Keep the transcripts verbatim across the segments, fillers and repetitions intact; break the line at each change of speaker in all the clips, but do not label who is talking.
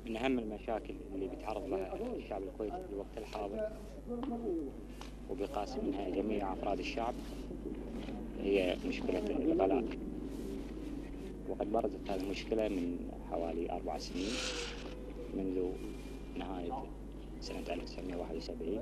من أهم المشاكل اللي بيتعرض لها الشعب الكويتي في الوقت الحاضر وبيقاس منها جميع أفراد الشعب هي مشكلة الغلاء. وقد برزت هذه المشكلة من حوالي أربع سنين منذ نهاية سنة ألف وتسعمائة وواحد وسبعين،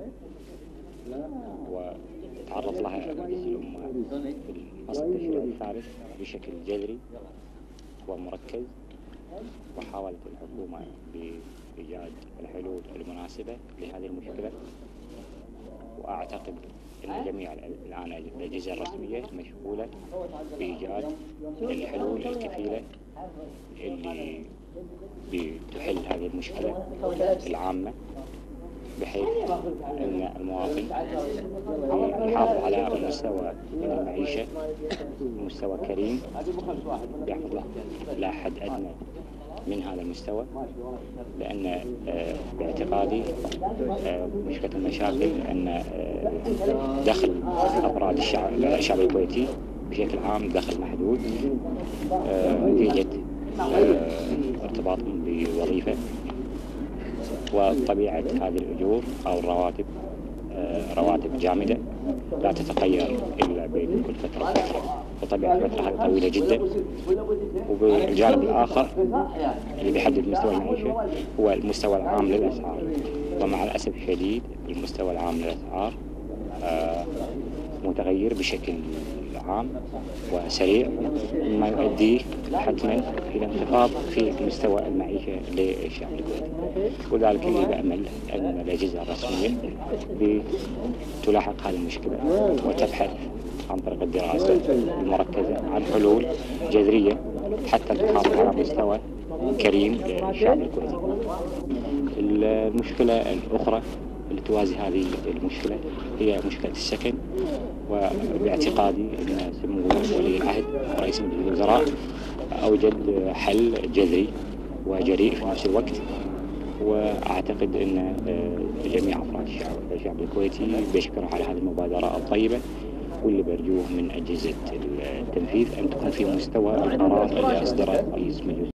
وتعرض لها مجلس الأمة في الفصل التشريعي الثالث بشكل جذري ومركز، وحاولت الحكومة بإيجاد الحلول المناسبة لهذه المشكلة. وأعتقد أن جميع الآن الأجهزة الرسمية مشغولة بإيجاد الحلول الكفيلة اللي بتحل هذه المشكلة العامة، بحيث أن المواطن يحافظ على مستوى من المعيشة، مستوى كريم يحفظ لا حد أدنى من هذا المستوى. لأن باعتقادي مشكلة المشاكل أن دخل أفراد الشعب الشعب الكويتي بشكل عام دخل محدود نتيجة ارتباطهم بوظيفة، وطبيعة هذه الأجور أو الرواتب رواتب جامدة لا تتغير إلا بين كل فترة وفترة، وطبيعة الفترة هذه طويلة جدا. وبالجانب الآخر اللي بيحدد مستوى المعيشة هو المستوى العام للأسعار، ومع الأسف الشديد المستوى العام للأسعار متغير بشكل عام وسريع، مما يؤدي حتما إلى انخفاض في مستوى المعيشة للشعب الكويتي. وذلك اللي بأمل أن الأجهزة الرسمية تلاحق هذه المشكلة وتبحث عن طريق الدراسة المركزة عن حلول جذرية حتى تحافظ على مستوى كريم للشعب الكويتي. المشكلة الأخرى اللي توازي هذه المشكلة هي مشكلة السكن، وباعتقادي أن سمو ولي العهد رئيس مجلس الوزراء أوجد حل جذري وجريء في نفس الوقت. وأعتقد أن جميع أفراد الشعب الكويتي بيشكروا على هذه المبادرة الطيبة، واللي برجوه من أجهزة التنفيذ أن تكون في مستوى القرار اللي أصدره رئيس مجلس